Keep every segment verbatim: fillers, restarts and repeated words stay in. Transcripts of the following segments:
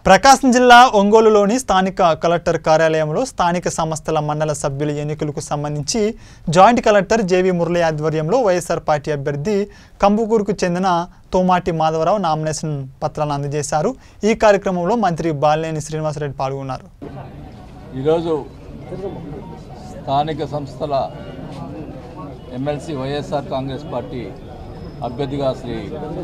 ప్రకాశం జిల్లా ఒంగోలులోని స్థానిక కలెక్టర్ కార్యాలయంలో స్థానిక సంస్థల మండల సభ్యుల ఎన్నికలకు సంబంధించి జాయింట్ కలెక్టర్ జేవి మురళి ఆధ్వర్యంలో వైఎస్ఆర్ పార్టీ అభ్యర్థి కంబుకూరుకు చెందిన తోమాటి మాధవరావు నామినేషన్ పత్రాలను అందజేశారు। ఈ కార్యక్రమంలో మంత్రి బాలినేని శ్రీనివాసరెడ్డి పాల్గొన్నారు। ఈరోజు స్థానిక సంస్థల ఎమ్మెల్సీ వైఎస్ఆర్ కాంగ్రెస్ పార్టీ అభ్యర్థిగా శ్రీ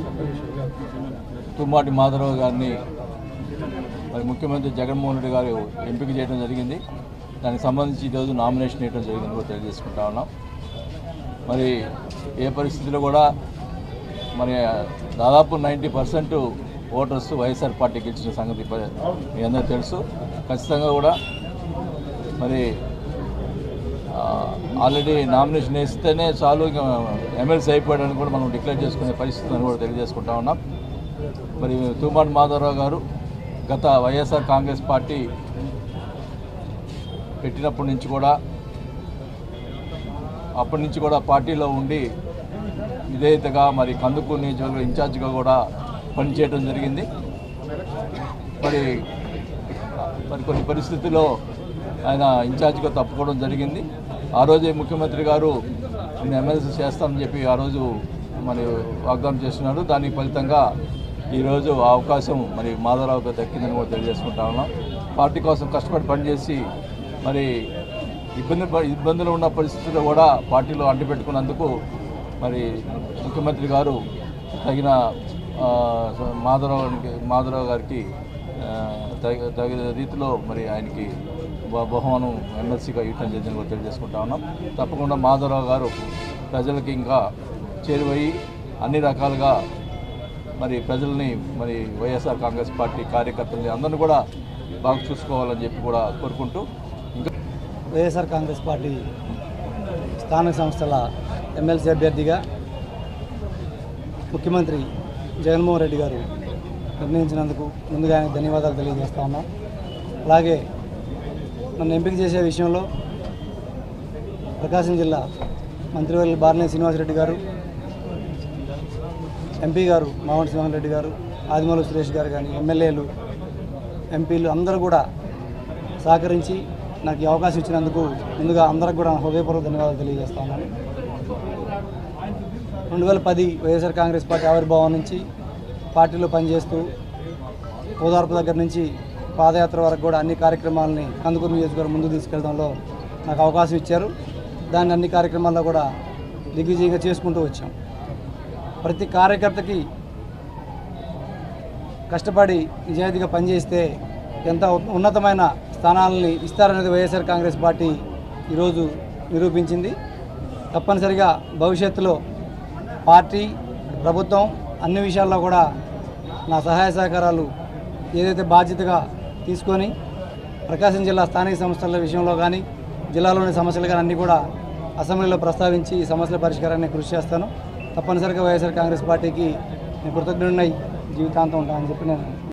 తోమాటి మాధవరావు గారిని మరి ముఖ్యమంత్రి జగన్మోహన్ రెడ్డి గారు ఎంపిక చేయడం జరిగింది। దానికి సంబంధించి ఈరోజు నామినేషన్ వేయడం జరిగింది కూడా తెలియజేసుకుంటా ఉన్నాం। మరి ఏ పరిస్థితిలో కూడా మరి దాదాపు ninety percent voters YSR party గెలిచిన సంగతి మీ అందరికీ తెలుసు। ఖచ్చితంగా కూడా మరి ఆల్రెడీ నామినేషన్ వేస్తేనే చాలు ఎమ్మెల్సీ అయిపోయాడని కూడా మనం డిక్లేర్ చేసుకునే పరిస్థితులను కూడా తెలియజేసుకుంటా ఉన్నాం। మరి తోమాటి మాధవరావు గారు గత వైఎస్ఆర్ కాంగ్రెస్ పార్టీ పెట్టినప్పటి నుంచి కూడా అప్పటి నుంచి కూడా పార్టీలో ఉండి విధేయతగా మరి కందుకూరు నియోజకవర్గ ఇన్ఛార్జిగా కూడా పనిచేయడం జరిగింది। మరి మరి కొన్ని పరిస్థితుల్లో ఆయన ఇన్ఛార్జిగా తప్పుకోవడం జరిగింది। ఆ రోజే ముఖ్యమంత్రి గారు నేను ఎమ్మెల్సీ చేస్తామని చెప్పి ఆ రోజు మరి వాగ్దానం చేస్తున్నారు। దానికి ఫలితంగా ఈరోజు ఆ అవకాశం మరి మాధవరావుకి దక్కిందని కూడా తెలియజేసుకుంటా ఉన్నాం। పార్టీ కోసం కష్టపడి పనిచేసి మరి ఇబ్బంది ఇబ్బందులు ఉన్న పరిస్థితుల్లో కూడా పార్టీలో అంటిపెట్టుకున్నందుకు మరి ముఖ్యమంత్రి గారు తగిన మాధవరావుకి మాధవరావు గారికి తగిన రీతిలో మరి ఆయనకి బహుమానం ఎమ్మెల్సీగా ఇవ్వడం జరిగిందని కూడా తెలియజేసుకుంటా ఉన్నాం। తప్పకుండా మాధవరావు గారు ప్రజలకి ఇంకా చేరువయ్యి అన్ని రకాలుగా మరి ప్రజల్ని మరి వైఎస్ఆర్ కాంగ్రెస్ పార్టీ కార్యకర్తల్ని అందరినీ కూడా బాగా చూసుకోవాలని చెప్పి కూడా కోరుకుంటూ ఇంకా వైఎస్ఆర్ కాంగ్రెస్ పార్టీ స్థానిక సంస్థల ఎమ్మెల్సీ అభ్యర్థిగా ముఖ్యమంత్రి జగన్మోహన్ రెడ్డి గారు నిర్ణయించినందుకు ముందుగానే ధన్యవాదాలు తెలియజేస్తా ఉన్నాం। అలాగే నన్ను ఎంపిక చేసే విషయంలో ప్రకాశం జిల్లా మంత్రివర్యులు బాలినేని శ్రీనివాసరెడ్డి గారు, ఎంపీ గారు మావంటి సింహన్ రెడ్డి గారు, ఆదిమూలపు సురేష్ గారు కానీ ఎమ్మెల్యేలు ఎంపీలు అందరూ కూడా సహకరించి నాకు ఈ అవకాశం ఇచ్చినందుకు ముందుగా అందరికి కూడా హృదయపూర్వక ధన్యవాదాలు తెలియజేస్తా ఉన్నాను। రెండు వేల పది వైఎస్ఆర్ కాంగ్రెస్ పార్టీ ఆవిర్భావం నుంచి పార్టీలో పనిచేస్తూ ఓదార్పు దగ్గర నుంచి పాదయాత్ర వరకు కూడా అన్ని కార్యక్రమాలని కందుకూరు నియోజకవర్గం ముందుకు తీసుకెళ్లడంలో నాకు అవకాశం ఇచ్చారు। దాన్ని అన్ని కార్యక్రమాల్లో కూడా దిగ్విజయంగా చేసుకుంటూ వచ్చాం। ప్రతి కార్యకర్తకి కష్టపడి నిజాయితీగా పనిచేస్తే ఎంత ఉన్నతమైన స్థానాలని ఇస్తారనేది వైఎస్ఆర్ కాంగ్రెస్ పార్టీ ఈరోజు నిరూపించింది। తప్పనిసరిగా భవిష్యత్తులో పార్టీ ప్రభుత్వం అన్ని విషయాల్లో కూడా నా సహాయ సహకారాలు ఏదైతే బాధ్యతగా తీసుకొని ప్రకాశం జిల్లా స్థానిక సంస్థల విషయంలో కానీ జిల్లాలోని సమస్యలు కానీ అన్నీ కూడా అసెంబ్లీలో ప్రస్తావించి ఈ సమస్యల పరిష్కారాన్ని కృషి చేస్తాను। తప్పనిసరిగా వైఎస్ఆర్ కాంగ్రెస్ పార్టీకి నేను కృతజ్ఞుడినై జీవితాంతం ఉంటానని చెప్పి నేను